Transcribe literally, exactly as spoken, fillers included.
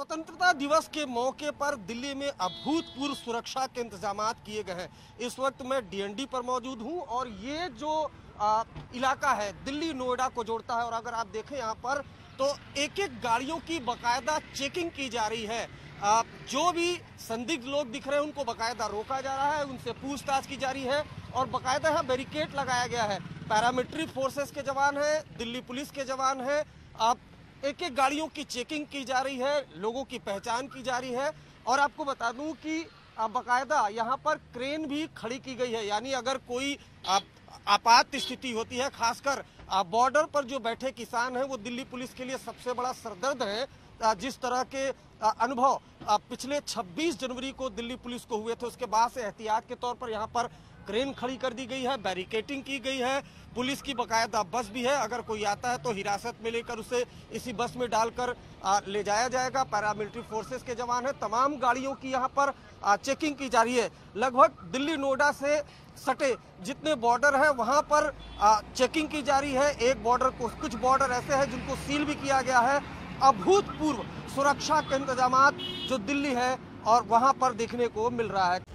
स्वतंत्रता दिवस के मौके पर दिल्ली में अभूतपूर्व सुरक्षा के इंतजाम किए गए हैं। इस वक्त मैं डीएनडी पर मौजूद हूं और ये जो आ, इलाका है दिल्ली नोएडा को जोड़ता है और अगर आप देखें यहाँ पर तो एक एक गाड़ियों की बकायदा चेकिंग की जा रही है। आ, जो भी संदिग्ध लोग दिख रहे हैं उनको बकायदा रोका जा रहा है, उनसे पूछताछ की जा रही है और बकायदा यहाँ बैरिकेड लगाया गया है। पैरामिलिट्री फोर्सेस के जवान हैं, दिल्ली पुलिस के जवान हैं। आप एक एक गाड़ियों की चेकिंग की जा रही है, लोगों की पहचान की जा रही है और आपको बता दूं कि बकायदा यहाँ पर क्रेन भी खड़ी की गई है। यानी अगर कोई आपात स्थिति होती है, खासकर बॉर्डर पर जो बैठे किसान हैं वो दिल्ली पुलिस के लिए सबसे बड़ा सरदर्द है। जिस तरह के अनुभव पिछले छब्बीस जनवरी को दिल्ली पुलिस को हुए थे उसके बाद से एहतियात के तौर पर यहाँ पर क्रेन खड़ी कर दी गई है, बैरिकेटिंग की गई है, पुलिस की बकायदा बस भी है। अगर कोई आता है तो हिरासत में लेकर उसे इसी बस में डालकर ले जाया जाएगा। पैरामिलिट्री फोर्सेस के जवान हैं, तमाम गाड़ियों की यहाँ पर आ, चेकिंग की जा रही है। लगभग दिल्ली नोएडा से सटे जितने बॉर्डर हैं वहां पर आ, चेकिंग की जा रही है। एक बॉर्डर को कुछ बॉर्डर ऐसे हैं जिनको सील भी किया गया है। अभूतपूर्व सुरक्षा के इंतजाम जो दिल्ली है और वहां पर देखने को मिल रहा है।